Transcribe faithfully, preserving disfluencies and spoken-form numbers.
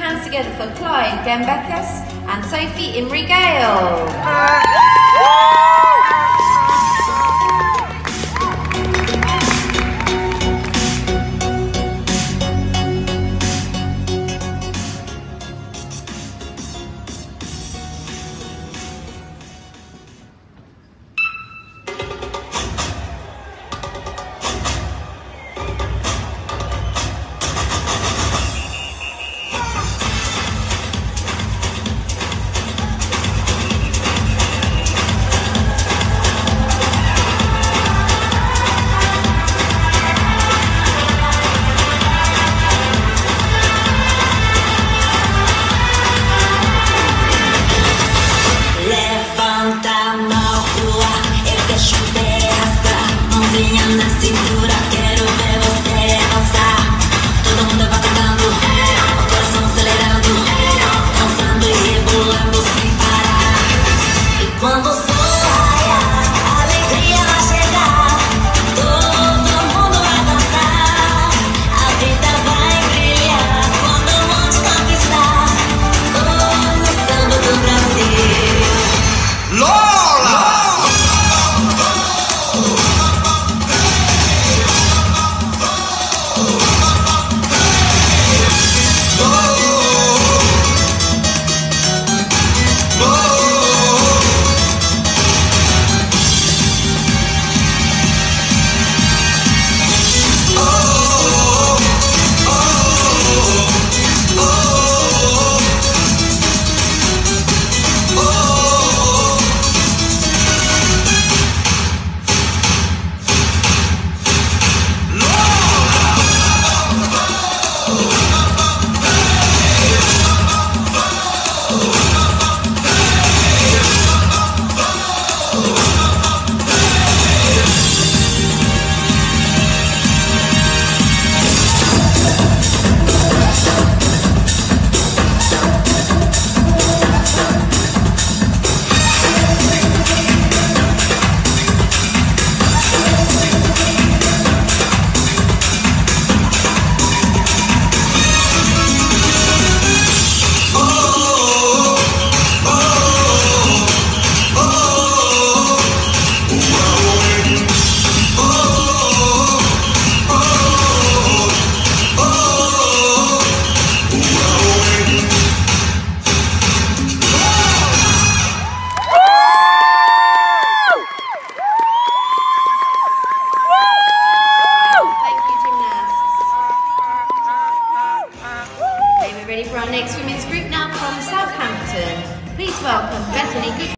hands together for Clyde Gambecas and Sophie Imrie Gale. Na cintura, quero ver você dançar. Todo mundo vai tocando, o coração acelerando, dançando e rebolando sem parar. E quando o sol raiar, a alegria vai chegar. Todo mundo vai dançar, a vida vai brilhar. Quando o monte conquistar, oh, no samba do Brasil. Lola! Ready for our next women's group now from Southampton. Please welcome Bethany Good.